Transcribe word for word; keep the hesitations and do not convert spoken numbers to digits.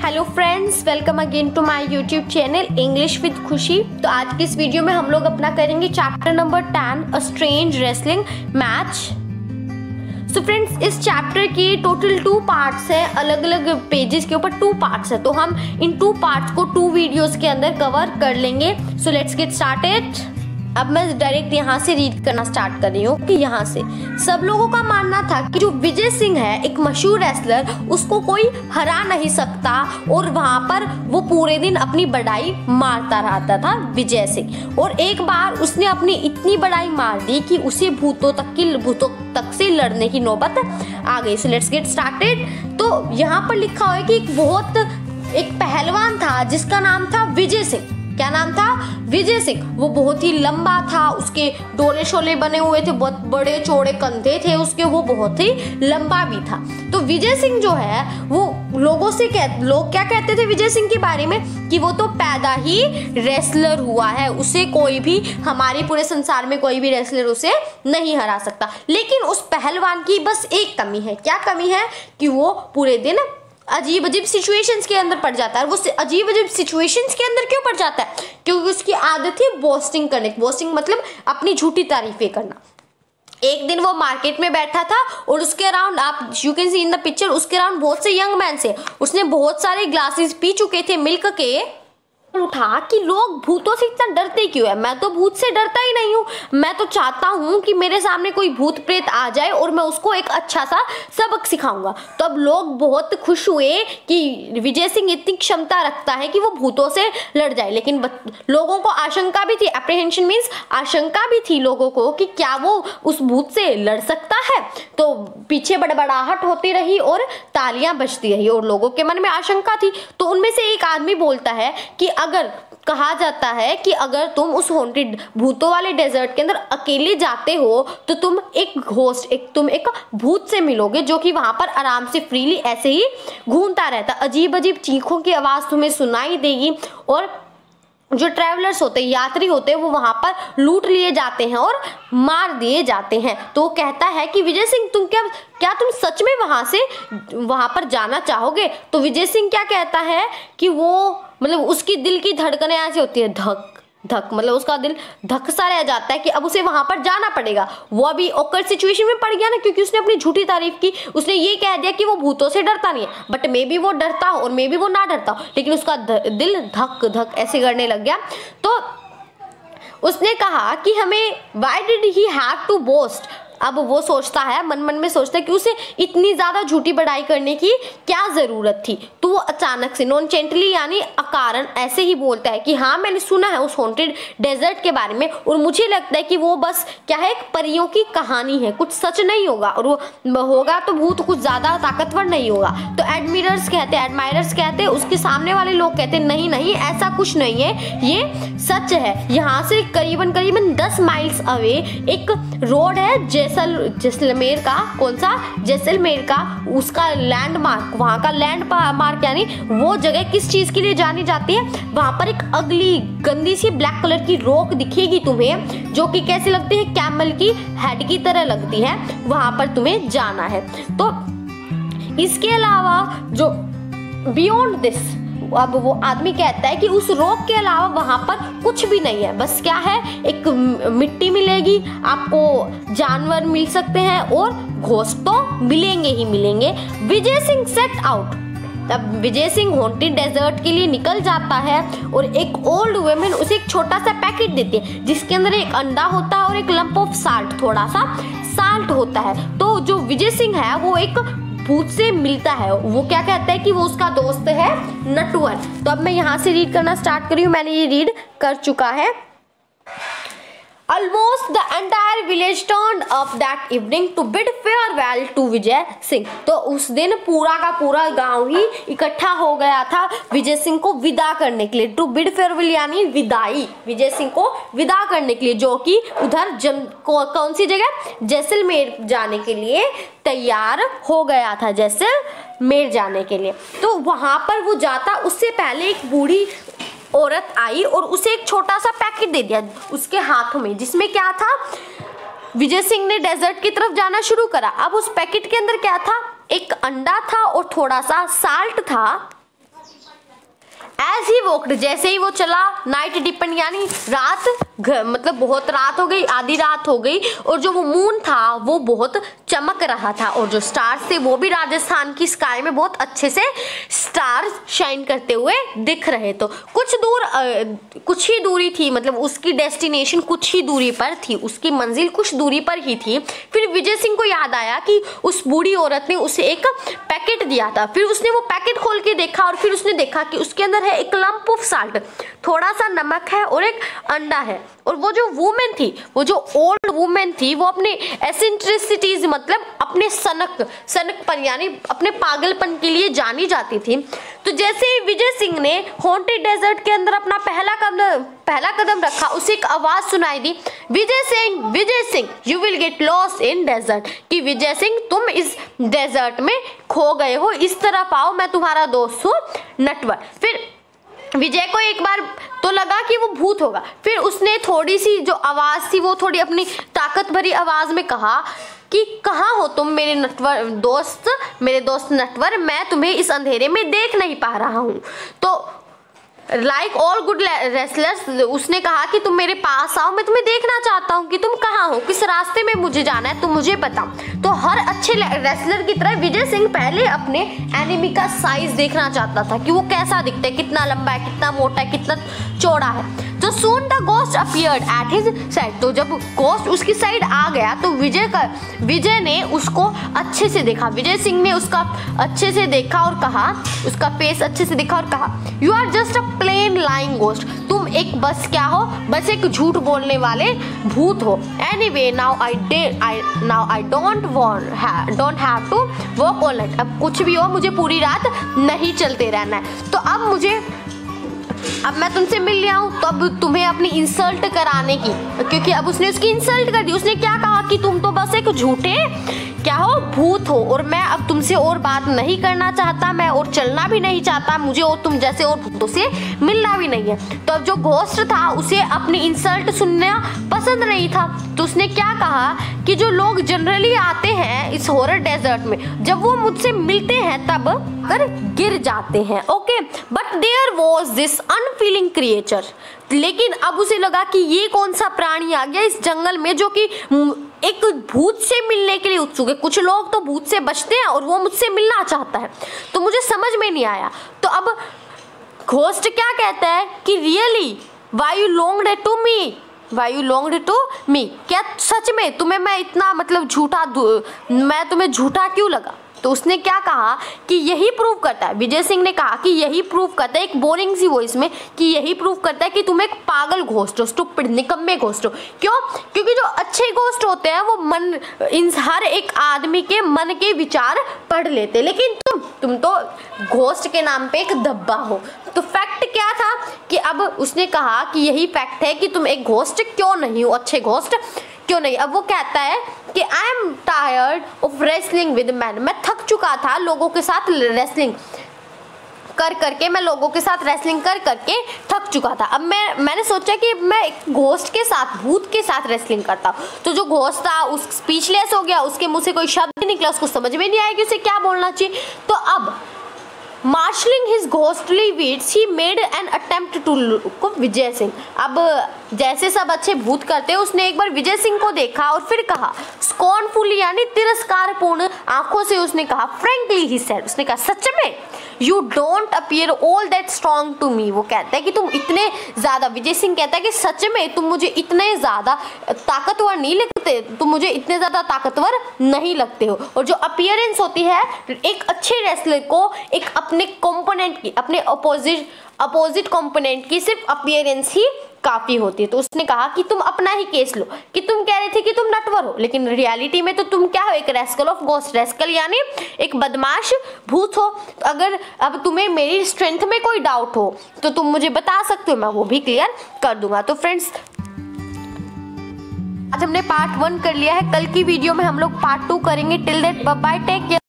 Hello friends, welcome again to my YouTube channel English with Khushi. तो आज की इस वीडियो में हम लोग अपना करेंगे chapter number ten, a strange wrestling match. So friends, इस चैप्टर की टोटल टू पार्ट्स हैं, अलग अलग पेजेस के ऊपर टू पार्ट्स है, तो हम इन टू पार्ट्स को टू वीडियोस के अंदर कवर कर लेंगे। So let's get started. अब मैं डायरेक्ट यहाँ से रीड करना स्टार्ट कर रही हूँ कि यहाँ से सब लोगों का मानना था कि जो विजय सिंह है, एक मशहूर रेसलर, उसको कोई हरा नहीं सकता और वहाँ पर वो पूरे दिन अपनी बड़ाई मारता रहता था विजय सिंह। और एक बार उसने अपनी इतनी बड़ाई मार दी कि उसे भूतों तक की भूतों तक से लड़ने की नौबत आ गई। So let's get started. तो यहाँ पर लिखा हुआ है कि एक बहुत एक पहलवान था जिसका नाम था विजय सिंह। क्या नाम था? विजय सिंह। वो बहुत ही लंबा था, उसके डोले शोले बने हुए थे, बहुत बड़े चौड़े कंधे थे उसके, वो बहुत ही लंबा भी था। तो विजय सिंह जो है वो लोगों से कह लोग क्या कहते थे विजय सिंह के बारे में कि वो तो पैदा ही रेसलर हुआ है, उसे कोई भी, हमारे पूरे संसार में कोई भी रेसलर उसे नहीं हरा सकता। लेकिन उस पहलवान की बस एक कमी है। क्या कमी है? कि वो पूरे दिन अजीब अजीब सिचुएशंस के अंदर पड़ जाता है। वो अजीब अजीब सिचुएशंस के अंदर क्यों पड़ जाता है? क्योंकि उसकी आदत है बोस्टिंग करने की। बोस्टिंग मतलब अपनी झूठी तारीफें करना। एक दिन वो मार्केट में बैठा था और उसके अराउंड, आप you can see in the picture, उसके अराउंड बहुत से यंग मैन से, उसने बहुत सारे ग्लासेस पी चुके थे मिल्क के। उठा कि लोग भूतों से इतना डरते क्यों है? मैं तो भूत से डरता ही नहीं हूँ। मैं तो चाहता हूँ कि मेरे सामने कोई भूत प्रेत आ जाए और मैं उसको एक अच्छा सा सबक सिखाऊंगा। तो अब लोग बहुत खुश हुए कि विजय सिंह इतनी क्षमता रखता है कि वो भूतों से लड़ जाए। लेकिन लोगों को आशंका भी थी, एप्रीहेंशन मीन्स आशंका भी थी लोगों को कि क्या वो उस भूत से लड़ सकता है। तो पीछे बड़बड़ाहट होती रही और तालियां बजती रही और लोगों के मन में आशंका थी। तो उनमें से एक आदमी बोलता है कि अगर कहा जाता है कि अगर तुम उस हॉन्टेड भूतों वाले डेजर्ट के अंदर अकेले जाते हो तो तुम एक घोस्ट, एक तुम एक भूत से मिलोगे जो कि वहां पर आराम से फ्रीली ऐसे ही घूमता रहता। अजीब अजीब चीखों की आवाज तुम्हें सुनाई देगी और जो ट्रैवलर्स होते हैं, यात्री होते हैं, वो वहां पर लूट लिए जाते हैं और मार दिए जाते हैं। तो वो कहता है कि विजय सिंह तुम क्या क्या तुम सच में वहां से वहां पर जाना चाहोगे? तो विजय सिंह क्या कहता है कि वो, मतलब उसकी दिल की धड़कनें ऐसी होती है, धक धक, मतलब उसका दिल धक सा रह जाता है कि अब उसे वहां पर जाना पड़ेगा। वो अभी ऑकवर्ड सिचुएशन में पड़ गया ना, क्योंकि उसने अपनी झूठी तारीफ की। उसने ये कह दिया कि वो भूतों से डरता नहीं है, बट मे बी वो डरता हो और मे बी वो ना डरता हो, लेकिन उसका दिल धक धक ऐसे करने लग गया। तो उसने कहा कि हमें why did he have to boast. अब वो सोचता है, मन मन में सोचता है कि उसे इतनी ज्यादा झूठी बड़ाई करने की क्या जरूरत थी। तो वो अचानक से नॉनचेंटली यानी अकारण ऐसे ही बोलता है कि हाँ, मैंने सुना है उस हॉन्टेड डेजर्ट के बारे में और मुझे लगता है कि वो बस क्या है, एक परियों की कहानी है, कुछ सच नहीं होगा, और वो होगा तो भूत कुछ ज्यादा ताकतवर नहीं होगा। तो एडमिरर्स कहते हैं एडमायरर्स कहते हैं उसके सामने वाले लोग कहते हैं नहीं नहीं, ऐसा कुछ नहीं है, ये सच है। यहाँ से करीबन करीबन दस माइल्स अवे एक रोड है जैसल जैसलमेर का। कौन सा? जैसलमेर का, उसका लैंडमार्क, वहां का लैंड मार्क यानी वो जगह किस चीज के लिए जानी जाती है? वहां पर एक अगली गंदी सी ब्लैक कलर की रॉक दिखेगी तुम्हें, जो कि कैसे लगती है, कैमल की हेड की तरह लगती है। वहां पर तुम्हें जाना है। तो इसके अलावा जो बियॉन्ड दिस, अब वो आदमी कहता है कि उस रॉक के अलावा वहां पर कुछ भी नहीं है। बस क्या है, एक मिट्टी मिलेगी आपको, जानवर मिल सकते हैं और घोस्ट तो मिलेंगे ही मिलेंगे। Vijay Singh set out. तब विजय सिंह हॉन्टेड डेजर्ट के लिए निकल जाता है और एक ओल्ड वुमेन उसे एक छोटा सा पैकेट देती है जिसके अंदर एक अंडा होता है और एक लंप ऑफ साल्ट, थोड़ा सा साल्ट होता है। तो जो विजय सिंह है वो एक भूत से मिलता है। वो क्या कहता है कि वो उसका दोस्त है नटवर। तो अब मैं यहाँ से रीड करना स्टार्ट करी हूँ, मैंने ये रीड कर चुका है। Almost the entire village turned up that evening to bid farewell to Vijay Singh. तो उस दिन पूरा का पूरा गांव ही इकट्ठा हो गया था विजय सिंह को विदा करने के लिए। टू बिड फेयरवेल यानी विदाई, विजय सिंह को विदा करने के लिए, जो कि उधर जन को, कौन सी जगह, जैसलमेर जाने के लिए तैयार हो गया था, जैसलमेर जाने के लिए। तो वहां पर वो जाता, उससे पहले एक बूढ़ी औरत आई और उसे एक छोटा सा पैकेट दे दिया उसके हाथों में, जिसमें क्या था, विजय सिंह ने डेजर्ट की तरफ जाना शुरू करा। अब उस पैकेट के अंदर क्या था, एक अंडा था और थोड़ा सा साल्ट था। एज ही वॉक्ड, जैसे ही वो चला, नाइट डिपेंड यानी रात, मतलब बहुत रात हो गई, आधी रात हो गई, और जो वो मून था वो बहुत चमक रहा था, और जो स्टार्स थे वो भी राजस्थान की स्काई में बहुत अच्छे से स्टार्स शाइन करते हुए दिख रहे। तो कुछ दूर आ, कुछ ही दूरी थी, मतलब उसकी डेस्टिनेशन कुछ ही दूरी पर थी, उसकी मंजिल कुछ दूरी पर ही थी। फिर विजय सिंह को याद आया कि उस बूढ़ी औरत ने उसे एक पैकेट दिया था। फिर उसने वो पैकेट खोल के देखा, और फिर उसने देखा कि उसके अंदर है एक लंप ऑफ साल्ट, थोड़ा सा नमक है और एक अंडा है। और वो जो वुमेन थी, वो जो ओल्ड वुमेन थी, वो अपने एसेंट्रिसिटीज मतलब अपने सनक सनकपन यानी अपने पागलपन के लिए जानी जाती थी। तो जैसे ही विजय सिंह ने हॉन्टेड डेजर्ट के अंदर अपना पहला कदम पहला कदम रखा, उसे एक आवाज सुनाई दी, Vijay Singh, Vijay Singh, you will get lost in desert, कि विजय सिंह तुम इस डेजर्ट में खो गए हो, इस तरफ आओ, मैं तुम्हारा दोस्त हूँ नटवर। फिर विजय को एक बार तो लगा कि वो भूत होगा, फिर उसने थोड़ी सी जो आवाज थी वो थोड़ी अपनी ताकत भरी आवाज में कहा कि कहाँ हो तुम मेरे नटवर दोस्त, मेरे दोस्त नटवर, मैं तुम्हें इस अंधेरे में देख नहीं पा रहा हूँ। तो लाइक ऑल गुड रेसलर्स उसने कहा कि तुम मेरे पास आओ, मैं तुम्हें देखना चाहता हूँ कि तुम कहाँ हो, किस रास्ते में मुझे जाना है, तुम मुझे बताओ। तो हर अच्छे रेसलर की तरह विजय सिंह पहले अपने एनिमी का साइज देखना चाहता था कि वो कैसा दिखता है, कितना लंबा है, कितना मोटा है, कितना चौड़ा है। तो soon the ghost appeared at his side, तो जब गोस्ट उसकी साइड आ गया तो विजय का विजय ने उसको अच्छे से देखा, विजय सिंह ने उसका अच्छे से देखा और कहा, उसका फेस अच्छे से देखा और कहा, you are just a plain lying ghost, तुम एक बस क्या हो, बस एक झूठ बोलने वाले भूत हो। Anyway now I day I now I don't want don't have to walk all night, अब कुछ भी हो मुझे पूरी रात नहीं चलते रहना है। तो अब मुझे अब मैं तुमसे मिल लिया हूँ, तो अब तुम्हें अपनी इंसल्ट कराने की, क्योंकि अब उसने उसकी इंसल्ट कर दी। उसने क्या कहा कि तुम तो बस एक झूठे क्या हो, भूत हो, और मैं अब तुमसे और बात नहीं करना चाहता, मैं और चलना भी नहीं चाहता, मुझे और तुम जैसे और भूतों से मिलना भी नहीं है। तो अब जो घोस्ट था उसे अपनी इंसल्ट सुनना पसंद नहीं था, तो उसने क्या कहा कि जो लोग जनरली आते हैं इस हॉरर डेजर्ट में, जब वो मुझसे मिलते हैं तब कर गिर जाते हैं, okay, but there was this unfeeling creature, लेकिन अब उसे लगा कि ये कौन सा प्राणी आ गया इस जंगल में जो कि एक भूत से मिलने के लिए उत्सुक है। कुछ लोग तो भूत से बचते हैं और वो मुझसे मिलना चाहता है, तो मुझे समझ में नहीं आया। तो अब घोस्ट क्या कहता है कि really why you longed to me, why you longed to me, क्या सच में तुम्हें मैं इतना मतलब झूठा, मैं तुम्हें झूठा क्यों लगा। तो उसने क्या कहा कि यही प्रूव करता है, विजय सिंह ने कहा कि यही प्रूव करता है, एक बोरिंग सी वॉइस में, कि यही प्रूव करता है कि तुम एक पागल घोस्ट हो, स्टूपिड निकम्मे घोस्ट हो। क्यों? क्योंकि जो अच्छे घोस्ट होते हैं वो मन इन हर एक आदमी के मन के विचार पढ़ लेते, लेकिन तुम तुम तो घोस्ट के नाम पे एक धब्बा हो। तो फैक्ट क्या था कि अब उसने कहा कि यही फैक्ट है कि तुम एक घोस्ट क्यों नहीं हो, अच्छे घोस्ट क्यों नहीं। अब वो कहता है कि I am tired of wrestling with man, मैं थक चुका था लोगों के साथ रेसलिंग कर करके, मैं लोगों के साथ रेसलिंग कर करके थक चुका था। अब मैं मैंने सोचा कि मैं एक घोस्ट के साथ, भूत के साथ रेसलिंग करता हूँ। तो जो घोस्ट था उस स्पीचलेस हो गया, उसके मुंह से कोई शब्द नहीं निकला, उसको समझ में नहीं आया कि उसे क्या बोलना चाहिए। तो अब marshalling his ghostly weeds he made an attempt to look Vijay Singh. अब जैसे सब अच्छे भूत करते हैं, उसने एक बार विजय सिंह को देखा और फिर कहा स्कॉर्नफुली यानी तिरस्कारपूर्ण आंखों से उसने कहा, फ्रैंकली ही सेड, उसने कहा सच में, you don't appear all that strong to me. वो कहता है कि तुम इतने ज़्यादा, विजय सिंह कहता है कि सच में तुम मुझे इतने ज़्यादा ताकतवर नहीं लगते, तुम मुझे इतने ज़्यादा ताकतवर नहीं लगते हो। और जो अपीयरेंस होती है एक अच्छे रेसलर को, एक अपने कंपोनेंट की, अपने अपोजिट अपोजिट कंपोनेंट की सिर्फ अपीयरेंस ही काफ़ी होती है। तो उसने कहा कि तुम अपना ही केस लो, कि तुम कह रहे थे कि तुम नटवर हो, लेकिन रियलिटी में तो तुम क्या हो, एक रेस्कल ऑफ गोस्ट, रेस्कल यानी एक बदमाश भूत हो। तो अगर अब तुम्हें मेरी स्ट्रेंथ में कोई डाउट हो तो तुम मुझे बता सकते हो, मैं वो भी क्लियर कर दूंगा। तो फ्रेंड्स, आज हमने पार्ट वन कर लिया है, कल की वीडियो में हम लोग पार्ट टू करेंगे। Till that bye bye, take care.